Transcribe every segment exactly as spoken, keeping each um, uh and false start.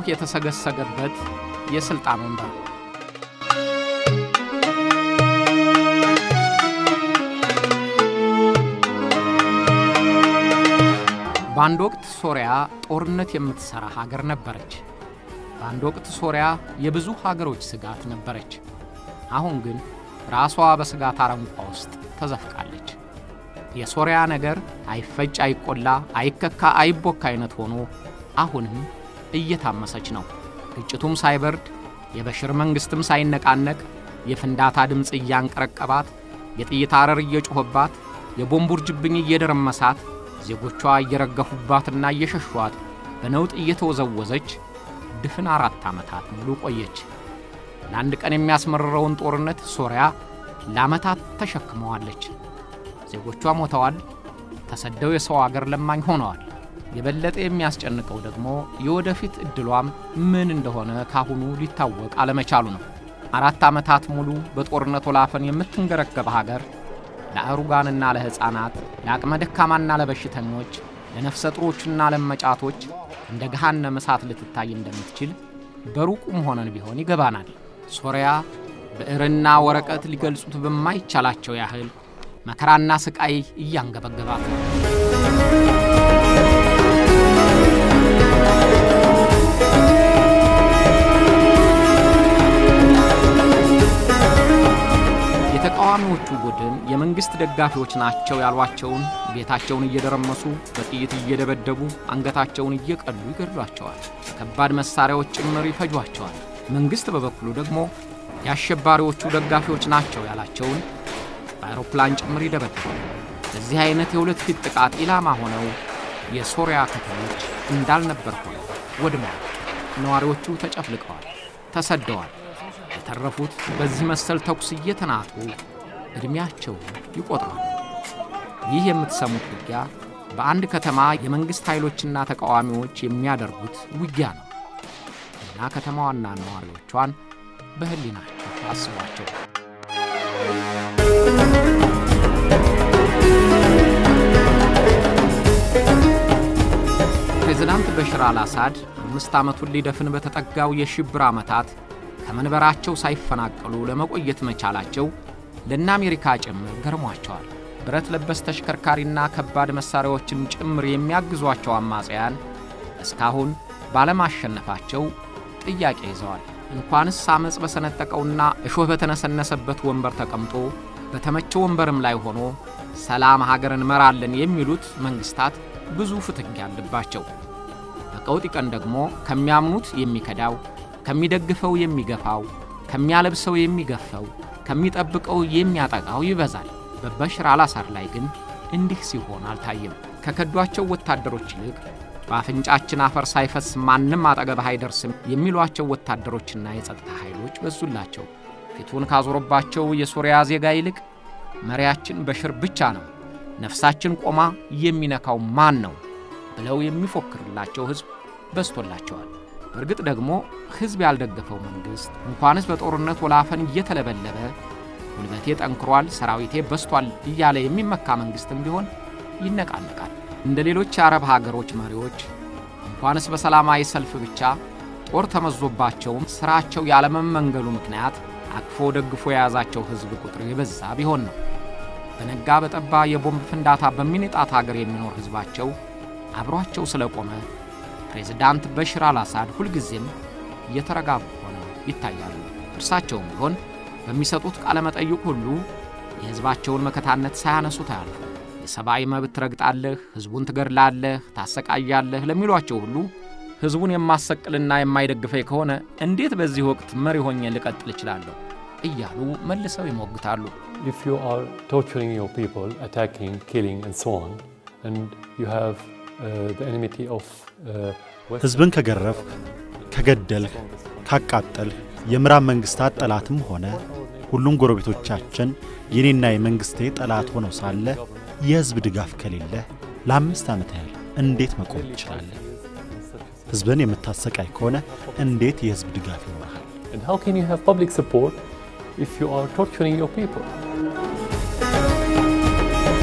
እሾህ የተሰገሰገበት የስልጣን ወንበር በአንድ ወቅት ሶሪያ ጦርነት የምትሰራ ሀገር ነበረች። በአንድ ወቅት ሶሪያ የብዙ ሀገሮች ስጋት ነበረች። አሁን ግን ራሷ በስጋት አረንቋ ውስጥ ተዘፍቃለች። የሶሪያ ነገር አይፈጭ አይቆላ አይከካ አይቦካ አይነት ሆኖ አሁንም እየታመሰች ነው። ግጭቱም ሳይበርድ የበሽር መንግስትም ሳይነቃነቅ የፍንዳታ ድምጽ እያንቀረቀባት የጥይት አረር እየጮህባት የቦምብ ውርጅብኝ እየደረመሳት ዜጎቿ እየረገፉባትና እየሸሿት በነውጥ እየተወዘወዘች ድፍን አራት ዓመታት ሙሉ ቆየች። ለአንድ ቀን የሚያስመርረውን ጦርነት ሶሪያ ለዓመታት ተሸክመዋለች። ዜጎቿ ሞተዋል፣ ተሰደው የሰው አገር ለማኝ ሆነዋል። የበለጠ የሚያስጨንቀው ደግሞ የወደፊት እድሏም ምን እንደሆነ ካሁኑ ሊታወቅ አለመቻሉ ነው። አራት ዓመታት ሙሉ በጦርነት ወላፈን የምትንገረገብ ሀገር ለአሩጋንና ለሕፃናት ለአቅመ ደካማና ለበሽተኞች ለነፍሰ ጡሮችና ለመጫቶች እንደ ገሃነመ እሳት ልትታይ እንደምትችል በሩቁም ሆነን ቢሆን ይገባናል። ሶሪያ ብዕርና ወረቀት ሊገልጹት በማይቻላቸው ያህል መከራና ስቃይ እያንገበገባት ነው። የተቃዋሚዎቹ ቡድን የመንግስት ደጋፊዎች ናቸው ያሏቸውን ቤታቸውን እየደረመሱ በጥይት እየደበደቡ አንገታቸውን እየቀሉ ይገድሏቸዋል። ከባድ መሳሪያዎች ጭምር ይፈጇቸዋል። መንግስት በበኩሉ ደግሞ ያሸባሪዎቹ ደጋፊዎች ናቸው ያላቸውን በአውሮፕላን ጭምር ይደበድባል። በዚህ አይነት የሁለት ፊት ጥቃት ኢላማ ሆነው የሶሪያ ከተሞች እንዳልነበር ሆነው ወድመዋል። ነዋሪዎቹ ተጨፍልቀዋል፣ ተሰደዋል። የተረፉት በዚህ መሰል ተኩስ እየተናጡ እድሜያቸው ይቆጥራሉ። ይህ የምትሰሙት ውጊያ በአንድ ከተማ የመንግስት ኃይሎችና ተቃዋሚዎች የሚያደርጉት ውጊያ ነው እና ከተማዋና ነዋሪዎቿን በህሊናቸው አስቧቸው። ፕሬዝዳንት በሽር አልአሳድ አምስት ዓመቱን ሊደፍን በተጠጋው የሽብር ዓመታት ከመንበራቸው ሳይፈናቀሉ ለመቆየት መቻላቸው ለና አሜሪካ ጭምር ገርሟቸዋል። ብረት ለበስ ተሽከርካሪና ከባድ መሳሪያዎችን ጭምር የሚያግዟቸው አማጽያን እስካሁን ባለማሸነፋቸው ጥያቄ ይዘዋል። እንኳንስ አመጽ በሰነጠቀውና እሾህ በተነሰነሰበት ወንበር ተቀምጦ በተመቸው ወንበርም ላይ ሆኖ ሰላም ሀገርን መራለን የሚሉት መንግስታት ብዙ ፍትግ ያለባቸው። በቀውጢ ቀን ደግሞ ከሚያምኑት የሚከዳው ከሚደግፈው የሚገፋው ከሚያለብሰው የሚገፈው ከሚጠብቀው የሚያጠቃው ይበዛል። በበሽር አልአሳድ ላይ ግን እንዲህ ሲሆን አልታየም። ከከዷቸው ወታደሮች ይልቅ በአፍንጫችን አፈር ሳይፈስ ማንንም አጠገብህ አይደርስም የሚሏቸው ወታደሮችና የጸጥታ ኃይሎች በዙላቸው። ፊቱን ካዞረባቸው የሶሪያ ዜጋ ይልቅ መሪያችን በሽር ብቻ ነው፣ ነፍሳችን ቆማ የሚነካው ማን ነው ብለው የሚፎክርላቸው ህዝብ በስቶላቸዋል። በርግጥ ደግሞ ህዝብ ያልደገፈው መንግስት እንኳንስ በጦርነት ወላፈን እየተለበለበ ጉልበቴ ጠንክሯል ሰራዊቴ በስቷል እያለ የሚመካ መንግስትም ቢሆን ይነቃነቃል። እንደ ሌሎች አረብ ሀገሮች መሪዎች እንኳንስ በሰላማዊ ሰልፍ ብቻ ጦር ተመዞባቸውም ስራቸው ያለመመንገሉ ምክንያት አቅፎ ደግፎ የያዛቸው ህዝብ ቁጥር የበዛ ቢሆን ነው። በነጋ በጠባ የቦምብ ፍንዳታ በሚነጣት ሀገር የሚኖር ህዝባቸው አብሯቸው ስለቆመ ፕሬዝዳንት በሽር አልአሳድ ሁልጊዜም እየተረጋጉ ሆነው ይታያሉ። እርሳቸውም ቢሆን በሚሰጡት ቃለ መጠይቅ ሁሉ የህዝባቸውን መከታነት ሳያነሱ ታያሉ። የሰብአዊ መብት ረግጣለህ፣ ህዝቡን ትገድላለህ፣ ታሰቃያለህ ለሚሏቸው ሁሉ ህዝቡን የማሰቅልና የማይደግፈኝ ከሆነ እንዴት በዚህ ወቅት መሪ ሆኜ ልቀጥል እችላለሁ እያሉ መልሰው ይሞግታሉ። If you are torturing your people, attacking, killing and so on, and you have uh, the enmity of ህዝብን ከገረፍክ ከገደልህ ካቃጠልህ የምዕራብ መንግስታት ጠላትም ሆነ ሁሉም ጎረቤቶቻችን የኔና የመንግስቴ ጠላት ሆነው ሳለ የህዝብ ድጋፍ ከሌለ ለአምስት ዓመት ያህል እንዴት መቆም ይችላል? ህዝብን የምታሰቃይ ከሆነ እንዴት የህዝብ ድጋፍ ይኖርሃል? And how can you have public support if you are torturing your people?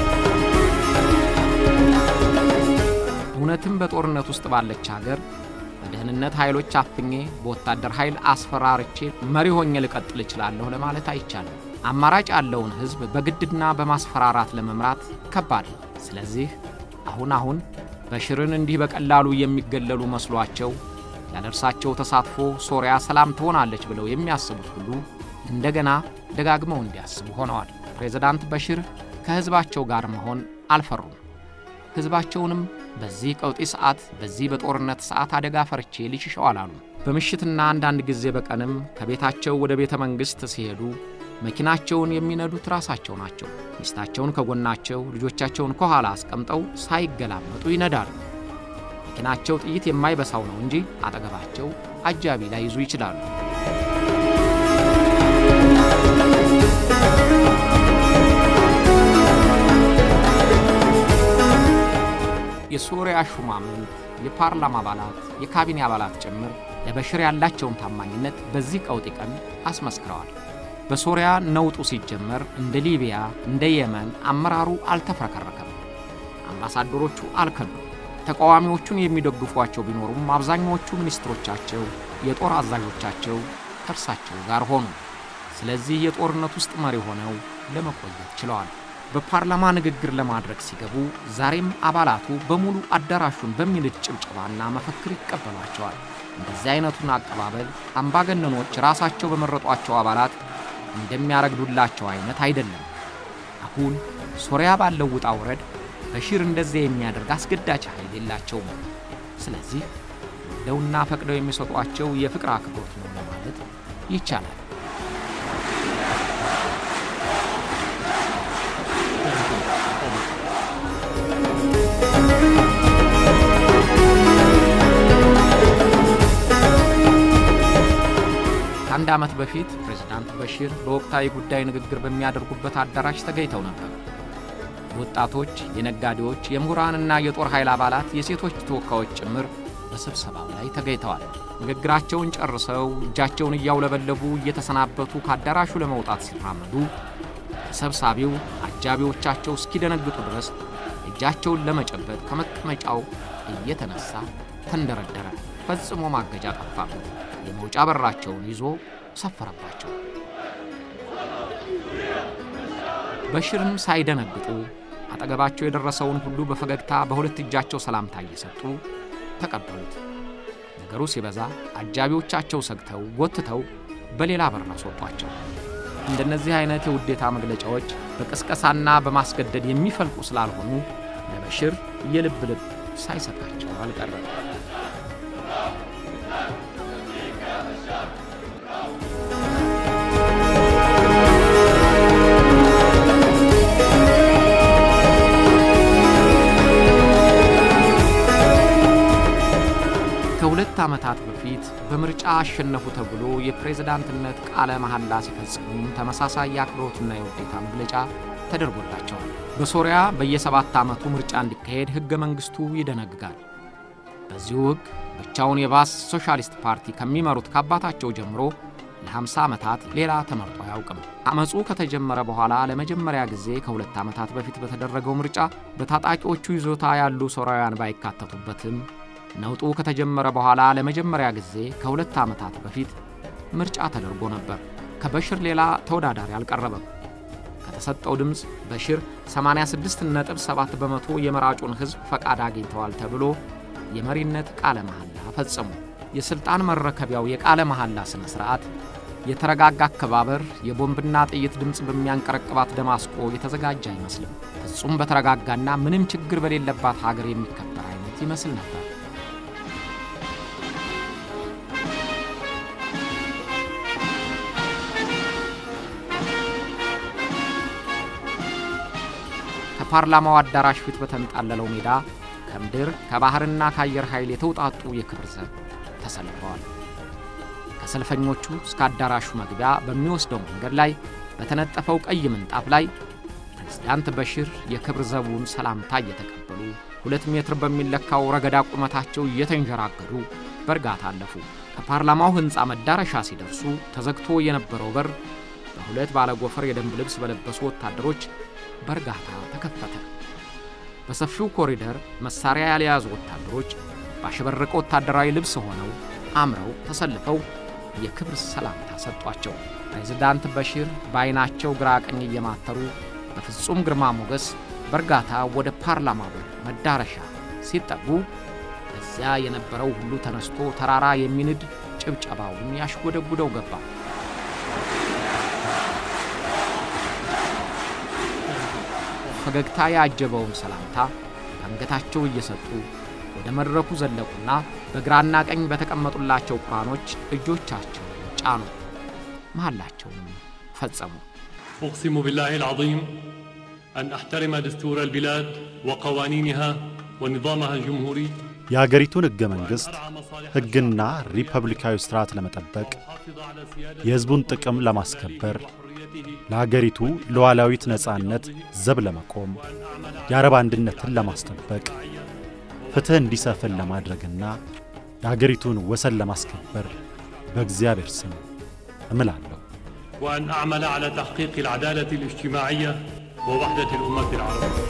እውነትም በጦርነት ውስጥ ባለች ሀገር በደህንነት ኃይሎች አፍኜ በወታደር ኃይል አስፈራርቼ መሪ ሆኜ ልቀጥል እችላለሁ ለማለት አይቻልም። አማራጭ ያለውን ህዝብ በግድና በማስፈራራት ለመምራት ከባድ ነው። ስለዚህ አሁን አሁን በሽርን እንዲህ በቀላሉ የሚገለሉ መስሏቸው ያለርሳቸው ተሳትፎ ሶሪያ ሰላም ትሆናለች ብለው የሚያስቡት ሁሉ እንደገና ደጋግመው እንዲያስቡ ሆነዋል። ፕሬዝዳንት በሽር ከህዝባቸው ጋር መሆን አልፈሩም። ህዝባቸውንም በዚህ ቀውጢ ሰዓት በዚህ በጦርነት ሰዓት አደጋ ፈርቼ ልሽሸው አላሉ። በምሽትና አንዳንድ ጊዜ በቀንም ከቤታቸው ወደ ቤተ መንግስት ሲሄዱ መኪናቸውን የሚነዱት ራሳቸው ናቸው። ሚስታቸውን ከጎናቸው ልጆቻቸውን ከኋላ አስቀምጠው ሳይገላመጡ ይነዳሉ። መኪናቸው ጥይት የማይበሳው ነው እንጂ አጠገባቸው አጃቢ ላይ ይዙ ይችላሉ። የሶሪያ ሹማምንት፣ የፓርላማ አባላት፣ የካቢኔ አባላት ጭምር ለበሽር ያላቸውን ታማኝነት በዚህ ቀውጢ ቀን አስመስክረዋል። በሶሪያ ነውጡ ሲጀመር እንደ ሊቢያ እንደ የመን አመራሩ አልተፈረከረከም። አምባሳደሮቹ አልከዱም። ተቃዋሚዎቹን የሚደግፏቸው ቢኖሩም አብዛኞቹ ሚኒስትሮቻቸው፣ የጦር አዛዦቻቸው ከርሳቸው ጋር ሆኑ። ስለዚህ የጦርነት ውስጥ መሪ ሆነው ለመቆየት ችለዋል። በፓርላማ ንግግር ለማድረግ ሲገቡ ዛሬም አባላቱ በሙሉ አዳራሹን በሚልጭ ጭብጨባና መፈክር ይቀበሏቸዋል። እንደዚህ አይነቱን አቀባበል አምባገነኖች ራሳቸው በመረጧቸው አባላት እንደሚያረግዱላቸው አይነት አይደለም። አሁን ሶሪያ ባለው ውጣ ውረድ በሽር እንደዚህ የሚያደርግ አስገዳጅ ኃይል የላቸውም። ስለዚህ ወደውና ፈቅደው የሚሰጧቸው የፍቅር አክብሮት ነው ማለት ይቻላል። ከአንድ ዓመት በፊት ፕሬዝዳንት በሽር በወቅታዊ ጉዳይ ንግግር በሚያደርጉበት አዳራሽ ተገኝተው ነበር። ወጣቶች፣ የነጋዴዎች፣ የምሁራንና የጦር ኃይል አባላት፣ የሴቶች ተወካዮች ጭምር በስብሰባው ላይ ተገኝተዋል። ንግግራቸውን ጨርሰው እጃቸውን እያውለበለቡ እየተሰናበቱ ከአዳራሹ ለመውጣት ሲራመዱ ተሰብሳቢው አጃቢዎቻቸው እስኪደነግጡ ድረስ እጃቸውን ለመጨበጥ ከመቀመጫው እየተነሳ ተንደረደረ። ፈጽሞ ማገጃ ጠፋበት። የመውጫ በራቸውን ይዞ ሰፈረባቸው። በሽርም ሳይደነግጡ አጠገባቸው የደረሰውን ሁሉ በፈገግታ በሁለት እጃቸው ሰላምታ እየሰጡ ተቀበሉት። ነገሩ ሲበዛ አጃቢዎቻቸው ሰግተው ጎትተው በሌላ በር አስወጧቸው። እንደነዚህ አይነት የውዴታ መግለጫዎች በቅስቀሳና በማስገደድ የሚፈልቁ ስላልሆኑ ለበሽር የልብ ልብ ሳይሰጣቸው አልቀረም። ከሁለት ዓመታት በፊት በምርጫ አሸነፉ ተብሎ የፕሬዝዳንትነት ቃለ መሐላ ሲፈጽሙ ተመሳሳይ የአክብሮትና የውዴታ መግለጫ ተደርጎላቸዋል። በሶሪያ በየሰባት ዓመቱ ምርጫ እንዲካሄድ ሕገ መንግሥቱ ይደነግጋል። በዚሁ ሕግ ብቻውን የባስ ሶሻሊስት ፓርቲ ከሚመሩት ከአባታቸው ጀምሮ ለ50 ዓመታት ሌላ ተመርጦ አያውቅም። አመጹ ከተጀመረ በኋላ ለመጀመሪያ ጊዜ ከሁለት ዓመታት በፊት በተደረገው ምርጫ በታጣቂዎቹ ይዞታ ያሉ ሶሪያውያን ባይካተቱበትም ነውጡ ከተጀመረ በኋላ ለመጀመሪያ ጊዜ ከሁለት ዓመታት በፊት ምርጫ ተደርጎ ነበር። ከበሽር ሌላ ተወዳዳሪ አልቀረበም። ከተሰጠው ድምጽ በሽር ሰማንያ ስድስት ነጥብ ሰባት በመቶ የመራጩን ሕዝብ ፈቃድ አግኝተዋል ተብሎ የመሪነት ቃለ መሐላ ፈጸሙ። የስልጣን መረከቢያው የቃለ መሐላ ስነ ስርዓት የተረጋጋ አከባበር የቦምብና ጥይት ድምጽ በሚያንቀረቅባት ደማስቆ የተዘጋጀ አይመስልም። ፍጹም በተረጋጋና ምንም ችግር በሌለባት ሀገር የሚከበር አይነት ይመስል ነበር። ከፓርላማው አዳራሽ ፊት በተንጣለለው ሜዳ ከምድር ከባህርና ከአየር ኃይል የተውጣጡ የክብር ዘብ ተሰልፈዋል። ከሰልፈኞቹ እስከ አዳራሹ መግቢያ በሚወስደው መንገድ ላይ በተነጠፈው ቀይ ምንጣፍ ላይ ፕሬዝዳንት በሽር የክብር ዘቡን ሰላምታ እየተቀበሉ ሁለት ሜትር በሚለካው ረገዳ ቁመታቸው እየተንጀራገዱ በርጋታ አለፉ። ከፓርላማው ሕንጻ መዳረሻ ሲደርሱ ተዘግቶ የነበረው በር በሁለት ባለጎፈር የደንብ ልብስ በለበሱ ወታደሮች በርጋታ ተከፈተ። በሰፊው ኮሪደር መሳሪያ ያልያዙ ወታደሮች ባሸበረቀ ወታደራዊ ልብስ ሆነው አምረው ተሰልፈው የክብር ሰላምታ ሰጧቸው። ፕሬዝዳንት በሽር ባይናቸው ግራ ቀኝ እየማተሩ በፍጹም ግርማ ሞገስ በርጋታ ወደ ፓርላማው መዳረሻ ሲጠጉ በዚያ የነበረው ሁሉ ተነስቶ ተራራ የሚንድ ጭብጨባውን ያሽጎደጉደው ገባ። ፈገግታ ያጀበውን ሰላምታ አንገታቸው እየሰጡ ወደ መድረኩ ዘለቁና በግራና ቀኝ በተቀመጡላቸው ቁራኖች እጆቻቸው ጫኑ። መሐላቸውን ፈጸሙ። أقسم بالله العظيم أن أحترم دستور البلاد وقوانينها ونظامها الجمهوري የሀገሪቱን ሕገ መንግሥት ሕግና ሪፐብሊካዊ ሥርዓት ለመጠበቅ የሕዝቡን ጥቅም ለማስከበር ለሀገሪቱ ሉዓላዊት ነጻነት ዘብ ለመቆም የአረብ አንድነትን ለማስጠበቅ ፍትህ እንዲሰፍን ለማድረግና የሀገሪቱን ወሰን ለማስከበር በእግዚአብሔር ስም እምላለሁ። وأن أعمل على تحقيق العدالة الاجتماعية ووحدة الأمة العربية.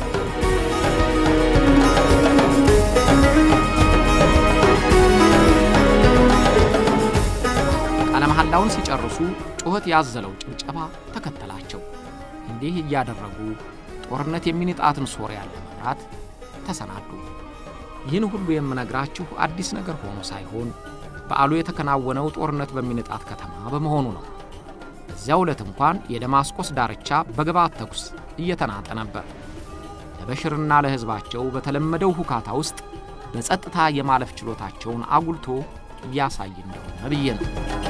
ቃለ መሐላውን ሲጨርሱ ጩኸት ያዘለው ጭብጨባ ተከተላቸው። እንዲህ እያደረጉ ጦርነት የሚንጣትን ሶሪያ ለመምራት ተሰናዱ። ይህን ሁሉ የምነግራችሁ አዲስ ነገር ሆኖ ሳይሆን በዓሉ የተከናወነው ጦርነት በሚንጣት ከተማ በመሆኑ ነው። በዚያው ዕለት እንኳን የደማስቆስ ዳርቻ በግባት ተኩስ እየተናጠ ነበር። ለበሽርና ለሕዝባቸው በተለመደው ሁካታ ውስጥ በጸጥታ የማለፍ ችሎታቸውን አጉልቶ ያሳይ እንደሆነ ብዬ ነው።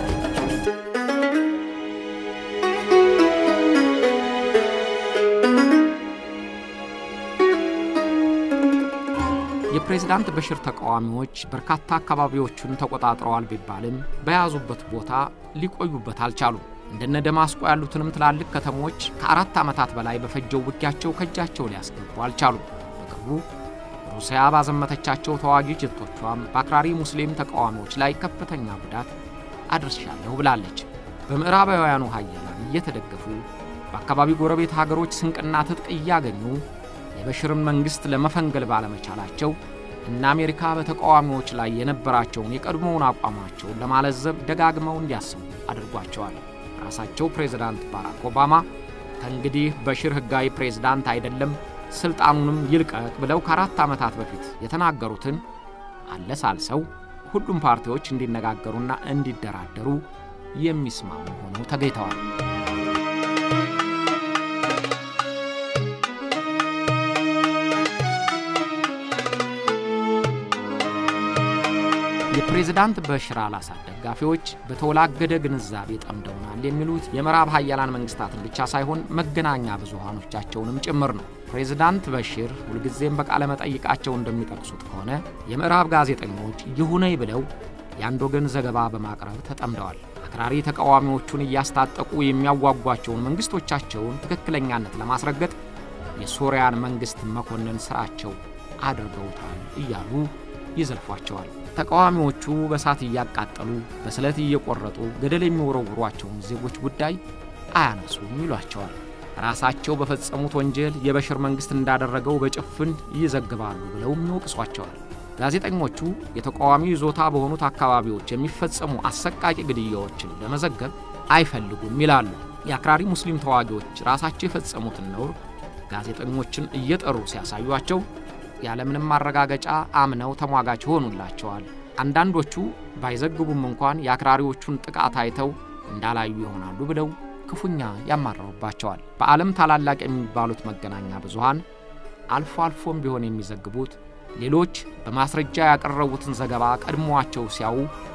የፕሬዝዳንት በሽር ተቃዋሚዎች በርካታ አካባቢዎችን ተቆጣጥረዋል ቢባልም በያዙበት ቦታ ሊቆዩበት አልቻሉም። እንደነ ደማስቆ ያሉትንም ትላልቅ ከተሞች ከአራት ዓመታት በላይ በፈጀው ውጊያቸው ከጃቸው ሊያስገቡ አልቻሉም። በቅርቡ ሩሲያ ባዘመተቻቸው ተዋጊ ጀቶቿም በአክራሪ ሙስሊም ተቃዋሚዎች ላይ ከፍተኛ ጉዳት አድርሻለሁ ብላለች። በምዕራባውያኑ ኃያላን እየተደገፉ በአካባቢ ጎረቤት ሀገሮች ስንቅና ትጥቅ እያገኙ የበሽርን መንግስት ለመፈንገል ባለመቻላቸው እና አሜሪካ በተቃዋሚዎች ላይ የነበራቸውን የቀድሞውን አቋማቸውን ለማለዘብ ደጋግመው እንዲያስቡ አድርጓቸዋል። ራሳቸው ፕሬዝዳንት ባራክ ኦባማ ከእንግዲህ በሽር ህጋዊ ፕሬዝዳንት አይደለም ስልጣኑንም ይልቀቅ ብለው ከአራት ዓመታት በፊት የተናገሩትን አለሳልሰው ሁሉም ፓርቲዎች እንዲነጋገሩና እንዲደራደሩ የሚስማሙ ሆነው ተገኝተዋል። የፕሬዝዳንት በሽር አልአሳድ ደጋፊዎች በተወላገደ ግንዛቤ ጠምደውናል የሚሉት የምዕራብ ኃያላን መንግስታትን ብቻ ሳይሆን መገናኛ ብዙሃኖቻቸውንም ጭምር ነው። ፕሬዝዳንት በሽር ሁልጊዜም በቃለ መጠይቃቸው እንደሚጠቅሱት ከሆነ የምዕራብ ጋዜጠኞች ይሁነኝ ብለው የአንድ ወገን ዘገባ በማቅረብ ተጠምደዋል። አክራሪ ተቃዋሚዎቹን እያስታጠቁ የሚያዋጓቸውን መንግስቶቻቸውን ትክክለኛነት ለማስረገጥ የሶሪያን መንግስት መኮንን ስራቸው አድርገውታል እያሉ ይዘልፏቸዋል። ተቃዋሚዎቹ በሳት እያቃጠሉ በስለት እየቆረጡ ገደል የሚወረውሯቸውን ዜጎች ጉዳይ አያነሱም ይሏቸዋል። ራሳቸው በፈጸሙት ወንጀል የበሽር መንግስት እንዳደረገው በጭፍን ይዘግባሉ ብለው ይወቅሷቸዋል። ጋዜጠኞቹ የተቃዋሚ ይዞታ በሆኑት አካባቢዎች የሚፈጸሙ አሰቃቂ ግድያዎችን ለመዘገብ አይፈልጉም ይላሉ። የአክራሪ ሙስሊም ተዋጊዎች ራሳቸው የፈጸሙትን ነውር ጋዜጠኞችን እየጠሩ ሲያሳዩአቸው ያለምንም ማረጋገጫ አምነው ተሟጋች ሆኑላቸዋል። አንዳንዶቹ ባይዘግቡም እንኳን የአክራሪዎቹን ጥቃት አይተው እንዳላዩ ይሆናሉ ብለው ክፉኛ ያማረሩባቸዋል። በዓለም ታላላቅ የሚባሉት መገናኛ ብዙሃን አልፎ አልፎም ቢሆን የሚዘግቡት ሌሎች በማስረጃ ያቀረቡትን ዘገባ ቀድሞዋቸው ሲያዩ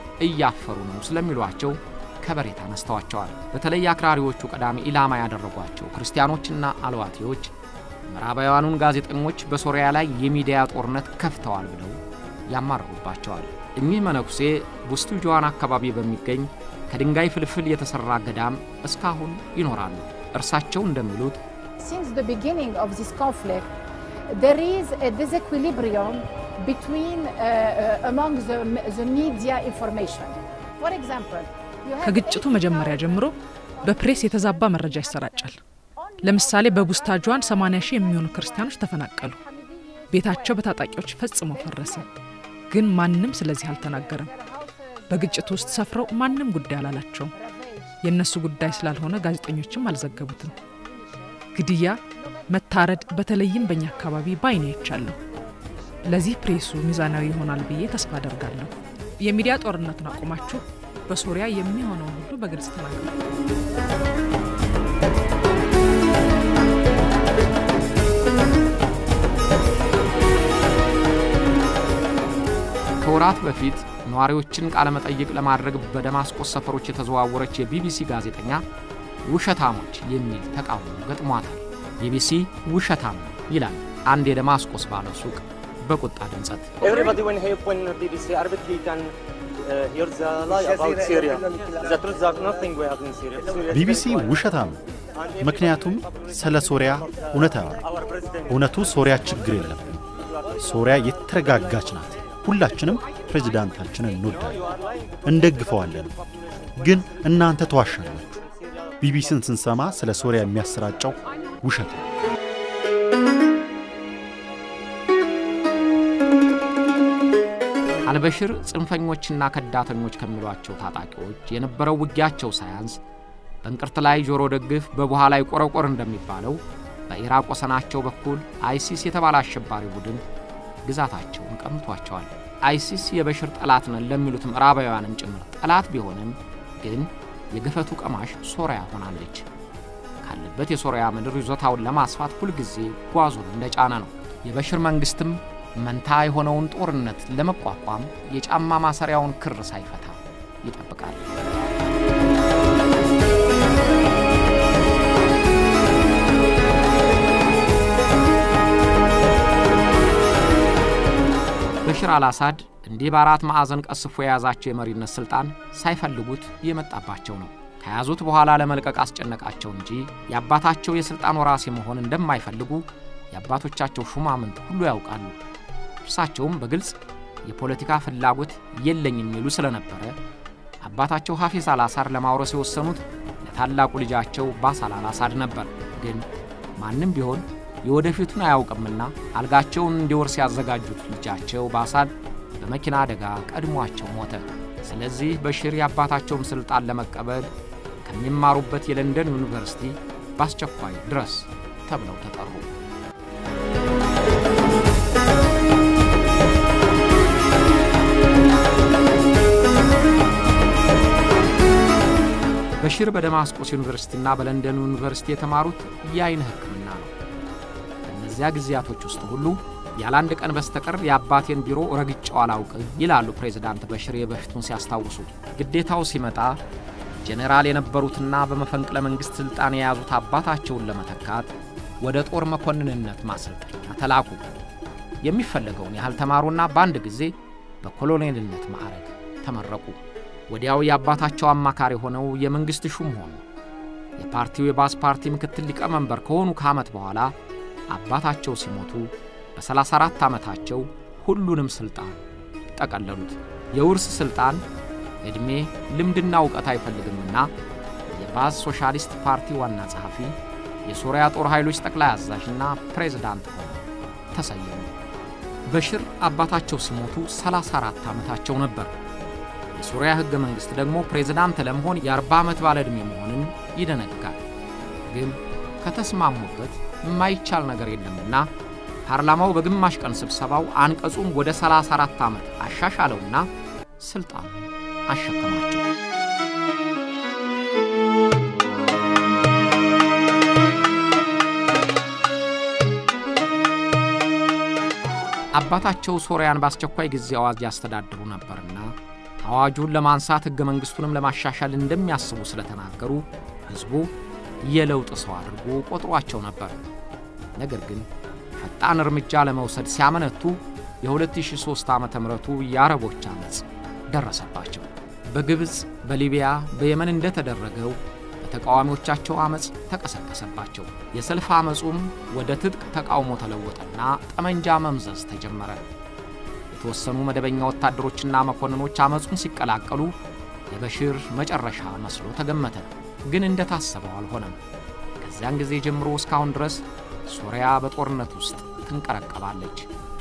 እያፈሩ ነው ስለሚሏቸው ከበሬታ ነስተዋቸዋል። በተለይ አክራሪዎቹ ቀዳሚ ኢላማ ያደረጓቸው ክርስቲያኖችና አልዋቲዎች ምዕራባውያኑን ጋዜጠኞች በሶሪያ ላይ የሚዲያ ጦርነት ከፍተዋል ብለው ያማረሩባቸዋል። እኚህ መነኩሴ ቡስቱጆዋን አካባቢ በሚገኝ ከድንጋይ ፍልፍል የተሰራ ገዳም እስካሁን ይኖራሉ። እርሳቸው እንደሚሉት since the beginning of this conflict there is a disequilibrium between uh, uh, among the, the media information. For example, ከግጭቱ መጀመሪያ ጀምሮ በፕሬስ የተዛባ መረጃ ይሰራጫል። ለምሳሌ በቡስታጆዋን ሰማንያ ሺህ የሚሆኑ ክርስቲያኖች ተፈናቀሉ። ቤታቸው በታጣቂዎች ፈጽሞ ፈረሰ። ግን ማንንም ስለዚህ አልተናገረም። በግጭት ውስጥ ሰፍረው ማንንም ጉዳይ አላላቸው። የነሱ ጉዳይ ስላልሆነ ጋዜጠኞችም አልዘገቡትም። ግድያ፣ መታረድ በተለይም በእኛ አካባቢ ባይኔ አይቻለሁ። ለዚህ ፕሬሱ ሚዛናዊ ይሆናል ብዬ ተስፋ አደርጋለሁ። የሚዲያ ጦርነቱን አቆማችሁ በሶሪያ የሚሆነው ሁሉ በግልጽ ተናገሩ። ከወራት በፊት ነዋሪዎችን ቃለ መጠይቅ ለማድረግ በደማስቆ ሰፈሮች የተዘዋወረች የቢቢሲ ጋዜጠኛ ውሸታሞች የሚል ተቃውሞ ገጥሟታል። ቢቢሲ ውሸታም ይላል አንድ የደማስቆስ ባለሱቅ በቁጣ ድምጸት። Everybody when he when B B C Arabic he can uh, hear the lie about Syria. The truth that nothing we have in Syria. ቢቢሲ ውሸታም ምክንያቱም ስለ ሶሪያ እውነት ያወራ። እውነቱ ሶሪያ ችግር የለብንም። ሶሪያ የተረጋጋች ናት። ሁላችንም ፕሬዝዳንታችንን እንወዳለን፣ እንደግፈዋለን። ግን እናንተ ተዋሻላችሁ። ቢቢሲን ስንሰማ ስለ ሶሪያ የሚያሰራጨው ውሸት ነው። አልበሽር ጽንፈኞችና ከዳተኞች ከሚሏቸው ታጣቂዎች የነበረው ውጊያቸው ሳያንስ በእንቅርት ላይ ጆሮ ደግፍ በቡሃ ላይ ቆረቆር እንደሚባለው በኢራቅ ወሰናቸው በኩል አይሲስ የተባለ አሸባሪ ቡድን ግዛታቸውን ቀምቷቸዋል። አይሲስ የበሽር ጠላት ነን ለሚሉት ምዕራባውያንም ጭምር ጠላት ቢሆንም ግን የገፈቱ ቀማሽ ሶሪያ ሆናለች። ካለበት የሶሪያ ምድር ይዞታውን ለማስፋት ሁሉ ጊዜ ጓዙን እንደጫነ ነው። የበሽር መንግስትም መንታ የሆነውን ጦርነት ለመቋቋም የጫማ ማሰሪያውን ክር ሳይፈታ ይጠብቃል። በሽር አልአሳድ እንዲህ በአራት ማዕዘን ቀስፎ የያዛቸው የመሪነት ስልጣን ሳይፈልጉት የመጣባቸው ነው። ከያዙት በኋላ ለመልቀቅ አስጨነቃቸው እንጂ የአባታቸው የስልጣን ወራሽ መሆን እንደማይፈልጉ የአባቶቻቸው ሹማምንት ሁሉ ያውቃሉ። እርሳቸውም በግልጽ የፖለቲካ ፍላጎት የለኝም የሚሉ ስለነበረ አባታቸው ሐፊዝ አልአሳድ ለማውረስ የወሰኑት ለታላቁ ልጃቸው ባሳል አልአሳድ ነበር። ግን ማንንም ቢሆን የወደፊቱን አያውቅምና አልጋቸውን እንዲወርስ ያዘጋጁት ልጃቸው ባሳል በመኪና አደጋ ቀድሟቸው ሞተ። ስለዚህ በሽር የአባታቸውን ስልጣን ለመቀበል ከሚማሩበት የለንደን ዩኒቨርሲቲ በአስቸኳይ ድረስ ተብለው ተጠሩ። በሽር በደማስቆስ ዩኒቨርሲቲና በለንደን ዩኒቨርሲቲ የተማሩት የአይን ሕክምና ነው። በእነዚያ ጊዜያቶች ውስጥ ሁሉ ያላንድ ቀን በስተቀር የአባቴን ቢሮ ረግጬው አላውቅም ይላሉ ፕሬዝዳንት በሽር የበፊቱን ሲያስታውሱ። ግዴታው ሲመጣ ጄኔራል የነበሩትና በመፈንቅለ መንግስት ስልጣን የያዙት አባታቸውን ለመተካት ወደ ጦር መኮንንነት ማሰልጠኛ ተላኩ። የሚፈለገውን ያህል ተማሩና በአንድ ጊዜ በኮሎኔልነት ማዕረግ ተመረቁ። ወዲያው የአባታቸው አማካሪ ሆነው የመንግስት ሹም ሆኑ። የፓርቲው የባስ ፓርቲ ምክትል ሊቀመንበር ከሆኑ ከዓመት በኋላ አባታቸው ሲሞቱ በሰላሳ አራት ዓመታቸው ሁሉንም ስልጣን ጠቀለሉት። የውርስ ስልጣን እድሜ ልምድና ዕውቀት አይፈልግምና የባዝ ሶሻሊስት ፓርቲ ዋና ጸሐፊ፣ የሶሪያ ጦር ኃይሎች ጠቅላይ አዛዥና ፕሬዝዳንት ሆነው ተሰየሙ። በሽር አባታቸው ሲሞቱ ሰላሳ አራት ዓመታቸው ነበር። የሶሪያ ሕገ መንግስት ደግሞ ፕሬዝዳንት ለመሆን የአርባ ዓመት ባለ ዕድሜ መሆንን ይደነግጋል። ግን ከተስማሙበት የማይቻል ነገር የለምና ፓርላማው በግማሽ ቀን ስብሰባው አንቀጹን ወደ ሰላሳ አራት ዓመት አሻሻለውና ስልጣን አሸከማቸው። አባታቸው ሶሪያን በአስቸኳይ ጊዜ አዋጅ ያስተዳድሩ ነበርና አዋጁን ለማንሳት ሕገ መንግስቱንም ለማሻሻል እንደሚያስቡ ስለተናገሩ ህዝቡ የለውጥ ሰው አድርጎ ቆጥሯቸው ነበር። ነገር ግን ፈጣን እርምጃ ለመውሰድ ሲያመነቱ የ2003 ዓመተ ምህረቱ የአረቦች አመጽ ደረሰባቸው። በግብጽ፣ በሊቢያ፣ በየመን እንደተደረገው በተቃዋሚዎቻቸው አመጽ ተቀሰቀሰባቸው። የሰልፍ አመጹም ወደ ትጥቅ ተቃውሞ ተለወጠና ጠመንጃ መምዘዝ ተጀመረ። የተወሰኑ መደበኛ ወታደሮችና መኮንኖች አመጹን ሲቀላቀሉ የበሽር መጨረሻ መስሎ ተገመተ። ግን እንደታሰበው አልሆነም። ከዚያን ጊዜ ጀምሮ እስካሁን ድረስ ሶሪያ በጦርነት ውስጥ ትንቀረቀባለች።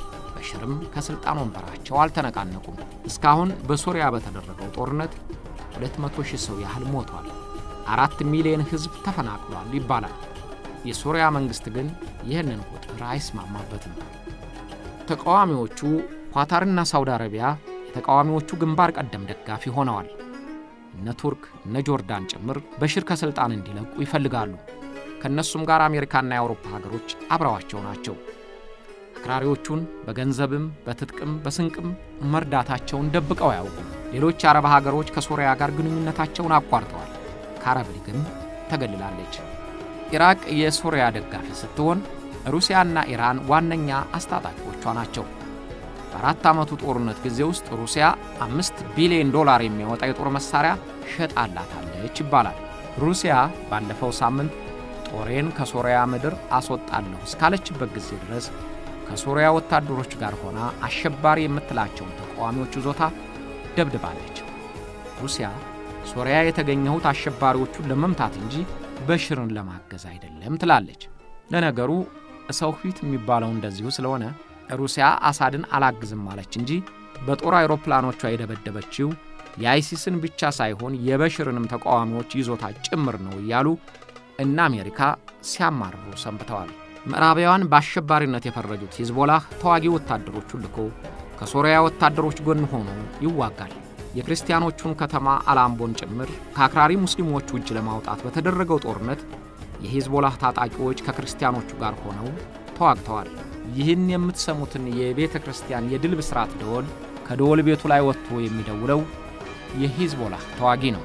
በሽርም ከስልጣን ወንበራቸው አልተነቃነቁም። እስካሁን በሶሪያ በተደረገው ጦርነት ሁለት መቶ ሺህ ሰው ያህል ሞቷል። አራት ሚሊዮን ህዝብ ተፈናቅሏል ይባላል። የሶሪያ መንግስት ግን ይህንን ቁጥር አይስማማበትም። ተቃዋሚዎቹ ኳታርና ሳውዲ አረቢያ የተቃዋሚዎቹ ግንባር ቀደም ደጋፊ ሆነዋል። እነ ቱርክ እነ ጆርዳን ጭምር በሽር ከስልጣን እንዲለቁ ይፈልጋሉ። ከነሱም ጋር አሜሪካና የአውሮፓ ሀገሮች አብረዋቸው ናቸው። አክራሪዎቹን በገንዘብም በትጥቅም በስንቅም መርዳታቸውን ደብቀው አያውቁም። ሌሎች አረብ ሀገሮች ከሶሪያ ጋር ግንኙነታቸውን አቋርጠዋል። ከአረብ ሊግም ተገልላለች። ኢራቅ የሶሪያ ደጋፊ ስትሆን ሩሲያና ኢራን ዋነኛ አስታጣቂዎቿ ናቸው። በአራት ዓመቱ ጦርነት ጊዜ ውስጥ ሩሲያ አምስት ቢሊዮን ዶላር የሚያወጣ የጦር መሳሪያ ሸጣላታለች ይባላል። ሩሲያ ባለፈው ሳምንት ጦሬን ከሶሪያ ምድር አስወጣለሁ እስካለችበት ጊዜ ድረስ ከሶሪያ ወታደሮች ጋር ሆና አሸባሪ የምትላቸውን ተቃዋሚዎች ይዞታ ደብድባለች። ሩሲያ ሶሪያ የተገኘሁት አሸባሪዎቹን ለመምታት እንጂ በሽርን ለማገዝ አይደለም ትላለች። ለነገሩ ሰው ፊት የሚባለው እንደዚሁ ስለሆነ ሩሲያ አሳድን አላግዝም ማለች እንጂ በጦር አይሮፕላኖቿ የደበደበችው የአይሲስን ብቻ ሳይሆን የበሽርንም ተቃዋሚዎች ይዞታ ጭምር ነው እያሉ እና አሜሪካ ሲያማርሩ ሰንብተዋል። ምዕራባውያን በአሸባሪነት የፈረጁት ሂዝቦላህ ተዋጊ ወታደሮቹን ልኮ ከሶሪያ ወታደሮች ጎን ሆኖ ይዋጋል። የክርስቲያኖቹን ከተማ አላምቦን ጭምር ከአክራሪ ሙስሊሞች እጅ ለማውጣት በተደረገው ጦርነት የሂዝቦላህ ታጣቂዎች ከክርስቲያኖቹ ጋር ሆነው ተዋግተዋል። ይህን የምትሰሙትን የቤተ ክርስቲያን የድል ብስራት ደወል ከደወል ቤቱ ላይ ወጥቶ የሚደውለው የሂዝቦላህ ተዋጊ ነው።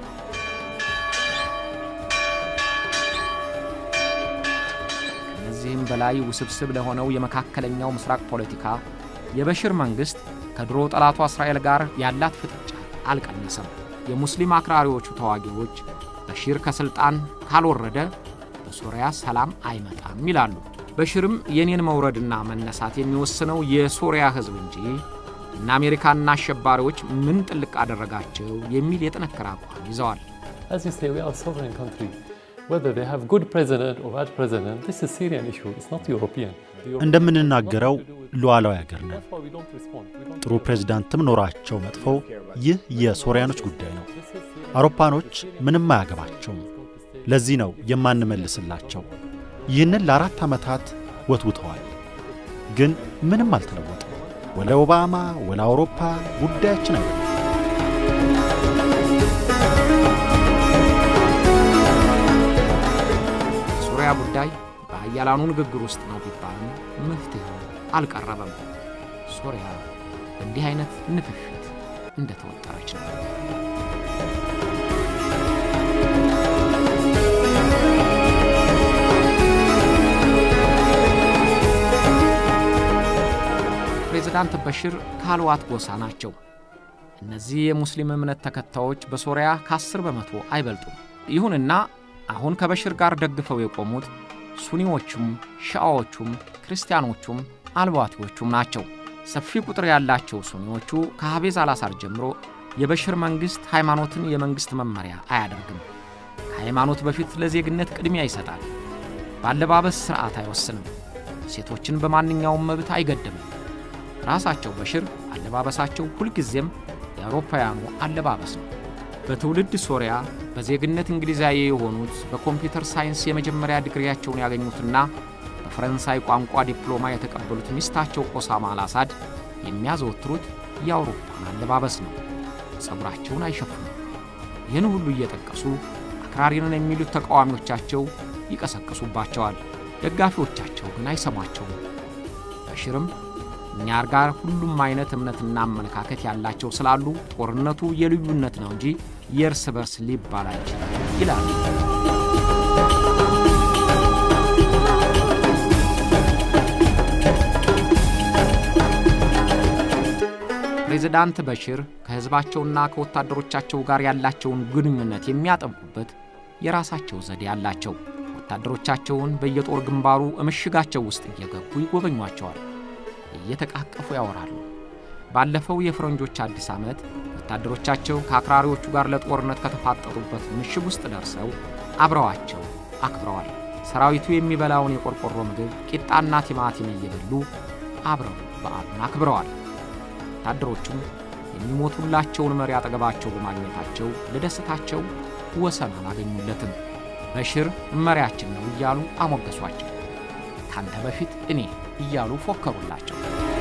ከዚህም በላይ ውስብስብ ለሆነው የመካከለኛው ምስራቅ ፖለቲካ የበሽር መንግስት ከድሮ ጠላቷ እስራኤል ጋር ያላት ፍጥጫ አልቀነሰም። የሙስሊም አክራሪዎቹ ተዋጊዎች በሽር ከስልጣን ካልወረደ በሶሪያ ሰላም አይመጣም ይላሉ። በሽርም የኔን መውረድና መነሳት የሚወስነው የሶሪያ ህዝብ እንጂ እና አሜሪካና አሸባሪዎች ምን ጥልቅ አደረጋቸው የሚል የጠነከረ አቋም ይዘዋል። As you say, we are a sovereign country. Whether they have good president or bad president, this is Syrian issue. It's not European. እንደምንናገረው ሉዓላዊ ሀገር ነን። ጥሩ ፕሬዝዳንትም ኖራቸው መጥፎ ይህ የሶሪያኖች ጉዳይ ነው። አውሮፓኖች ምንም አያገባቸውም። ለዚህ ነው የማንመልስላቸው። ይህንን ለአራት ዓመታት ወትውተዋል። ግን ምንም አልተለወጠም። ወለ ኦባማ ወለ አውሮፓ ጉዳያችን አይደለም። ሶሪያ ጉዳይ በአያላኑ ንግግር ውስጥ ነው ቢባልም መፍትሄው አልቀረበም። ሶሪያ እንዲህ አይነት ንፍፊት እንደተወጠረች ነው። ፕሬዝዳንት በሽር ካልዋት ጎሳ ናቸው። እነዚህ የሙስሊም እምነት ተከታዮች በሶሪያ ከ10 በመቶ አይበልጡም። ይሁንና አሁን ከበሽር ጋር ደግፈው የቆሙት ሱኒዎቹም ሻዓዎቹም ክርስቲያኖቹም አልባቲዎቹም ናቸው። ሰፊ ቁጥር ያላቸው ሱኒዎቹ ከሐቤዝ አልአሳድ ጀምሮ የበሽር መንግስት ሃይማኖትን የመንግስት መመሪያ አያደርግም። ከሃይማኖት በፊት ለዜግነት ቅድሚያ ይሰጣል። ባለባበስ ሥርዓት አይወስንም። ሴቶችን በማንኛውም መብት አይገድምም። ራሳቸው በሽር አለባበሳቸው ሁልጊዜም የአውሮፓውያኑ አለባበስ ነው። በትውልድ ሶሪያ በዜግነት እንግሊዛዊ የሆኑት በኮምፒውተር ሳይንስ የመጀመሪያ ዲግሪያቸውን ያገኙትና በፈረንሳይ ቋንቋ ዲፕሎማ የተቀበሉት ሚስታቸው ኦሳማ አልአሳድ የሚያዘወትሩት የአውሮፓን አለባበስ ነው። ጸጉራቸውን አይሸፍኑም። ይህን ሁሉ እየጠቀሱ አክራሪንን የሚሉት ተቃዋሚዎቻቸው ይቀሰቅሱባቸዋል። ደጋፊዎቻቸው ግን አይሰማቸውም። በሽርም እኛ ጋር ሁሉም አይነት እምነትና አመለካከት ያላቸው ስላሉ ጦርነቱ የልዩነት ነው እንጂ የእርስ በርስ ሊባል አይችልም ይላል። ፕሬዝዳንት በሽር ከህዝባቸውና ከወታደሮቻቸው ጋር ያላቸውን ግንኙነት የሚያጠብቁበት የራሳቸው ዘዴ ያላቸው። ወታደሮቻቸውን በየጦር ግንባሩ እምሽጋቸው ውስጥ እየገቡ ይጎበኟቸዋል። እየተቃቀፉ ያወራሉ። ባለፈው የፍረንጆች አዲስ ዓመት ወታደሮቻቸው ከአክራሪዎቹ ጋር ለጦርነት ከተፋጠሩበት ምሽግ ውስጥ ደርሰው አብረዋቸው አክብረዋል። ሰራዊቱ የሚበላውን የቆርቆሮ ምግብ ቂጣና ቲማቲም እየበሉ አብረው በዓሉን አክብረዋል። ወታደሮቹም የሚሞቱላቸውን መሪ አጠገባቸው በማግኘታቸው ለደስታቸው ወሰን አላገኙለትም። በሽር መሪያችን ነው እያሉ አሞገሷቸው። ካንተ በፊት እኔ እያሉ ፎከሩላቸው።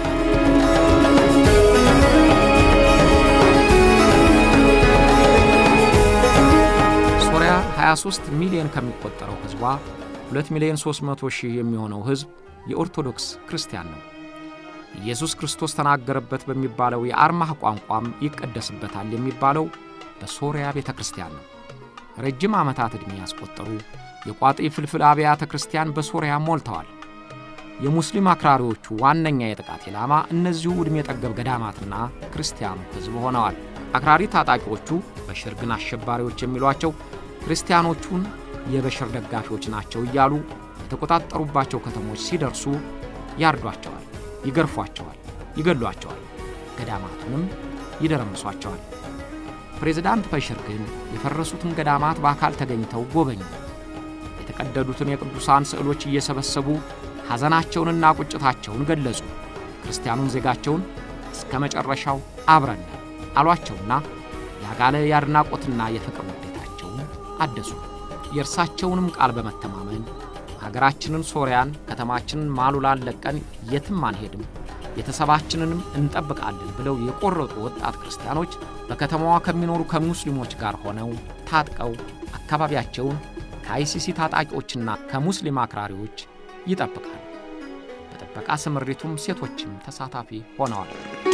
ሶሪያ ሃያ ሦስት ሚሊዮን ከሚቆጠረው ህዝቧ ሁለት ሚሊዮን ሦስት መቶ ሺህ የሚሆነው ህዝብ የኦርቶዶክስ ክርስቲያን ነው። ኢየሱስ ክርስቶስ ተናገረበት በሚባለው የአርማህ ቋንቋም ይቀደስበታል የሚባለው በሶሪያ ቤተክርስቲያን ነው። ረጅም ዓመታት ዕድሜ ያስቆጠሩ የቋጤ ፍልፍል አብያተ ክርስቲያን በሶሪያ ሞልተዋል። የሙስሊም አክራሪዎቹ ዋነኛ የጥቃት ኢላማ እነዚሁ ዕድሜ ጠገብ ገዳማትና ክርስቲያኑ ህዝብ ሆነዋል። አክራሪ ታጣቂዎቹ በሽር ግን አሸባሪዎች የሚሏቸው ክርስቲያኖቹን የበሽር ደጋፊዎች ናቸው እያሉ የተቆጣጠሩባቸው ከተሞች ሲደርሱ ያርዷቸዋል፣ ይገርፏቸዋል፣ ይገሏቸዋል፣ ገዳማቱንም ይደረምሷቸዋል። ፕሬዝዳንት በሽር ግን የፈረሱትን ገዳማት በአካል ተገኝተው ጎበኙ። የተቀደዱትን የቅዱሳን ስዕሎች እየሰበሰቡ ሐዘናቸውንና ቁጭታቸውን ገለጹ። ክርስቲያኑን ዜጋቸውን እስከ መጨረሻው አብረን አሏቸውና ያጋለ ያድናቆትና የፍቅር ውዴታቸውን አደሱ። የእርሳቸውንም ቃል በመተማመን ሀገራችንን ሶሪያን ከተማችንን ማሉላን ለቀን የትም አንሄድም የተሰባችንንም እንጠብቃለን ብለው የቆረጡ ወጣት ክርስቲያኖች በከተማዋ ከሚኖሩ ከሙስሊሞች ጋር ሆነው ታጥቀው አካባቢያቸውን ከአይሲሲ ታጣቂዎችና ከሙስሊም አክራሪዎች ይጠብቃሉ። በጥበቃ ስምሪቱም ሴቶችም ተሳታፊ ሆነዋል።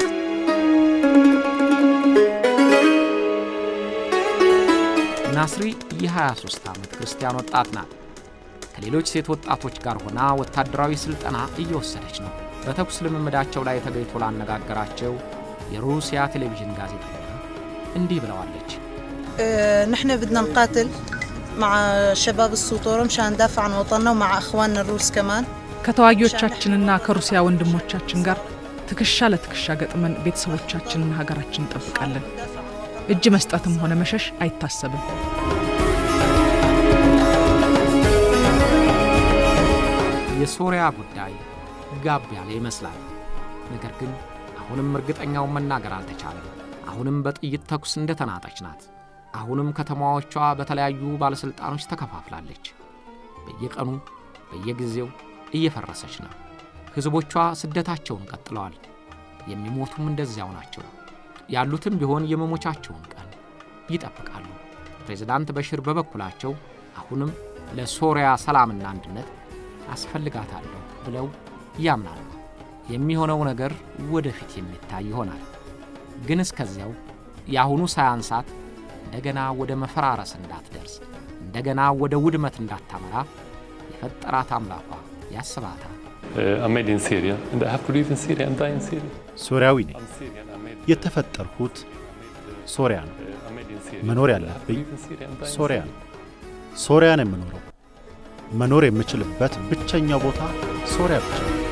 ናስሪ የ23 ዓመት ክርስቲያን ወጣት ናት። ከሌሎች ሴት ወጣቶች ጋር ሆና ወታደራዊ ስልጠና እየወሰደች ነው። በተኩስ ልምምዳቸው ላይ ተገኝቶ ላነጋገራቸው የሩሲያ ቴሌቪዥን ጋዜጠኛ እንዲህ ብለዋለች። نحن بدنا نقاتل مع شباب السطور مشان ندافع عن وطننا ومع اخواننا الروس كمان ከተዋጊዎቻችንና ከሩሲያ ወንድሞቻችን ጋር ትከሻ ለትከሻ ገጥመን ቤተሰቦቻችንና ሀገራችንን እንጠብቃለን። እጅ መስጠትም ሆነ መሸሽ አይታሰብም። የሶሪያ ጉዳይ ጋብ ያለ ይመስላል። ነገር ግን አሁንም እርግጠኛው መናገር አልተቻለም። አሁንም በጥይት ተኩስ እንደተናጠች ናት። አሁንም ከተማዎቿ በተለያዩ ባለስልጣኖች ተከፋፍላለች። በየቀኑ በየጊዜው እየፈረሰች ነው። ህዝቦቿ ስደታቸውን ቀጥለዋል። የሚሞቱም እንደዚያው ናቸው። ያሉትም ቢሆን የመሞቻቸውን ቀን ይጠብቃሉ። ፕሬዝዳንት በሽር በበኩላቸው አሁንም ለሶሪያ ሰላምና አንድነት አስፈልጋታለሁ ብለው ያምናሉ። የሚሆነው ነገር ወደፊት የሚታይ ይሆናል። ግን እስከዚያው ያሁኑ ሳያንሳት እንደገና ወደ መፈራረስ እንዳትደርስ እንደገና ወደ ውድመት እንዳታመራ የፈጠራት አምላኳ ያስባታል። I'm made in Syria and I have to live in Syria and die in Syria. ሶሪያዊ ነኝ። የተፈጠርኩት ሶሪያ ነው። መኖር ያለብኝ ሶሪያ ነው። ሶሪያ ነው የምኖረው። መኖር የምችልበት ብቸኛው ቦታ ሶሪያ ብቻ ነው።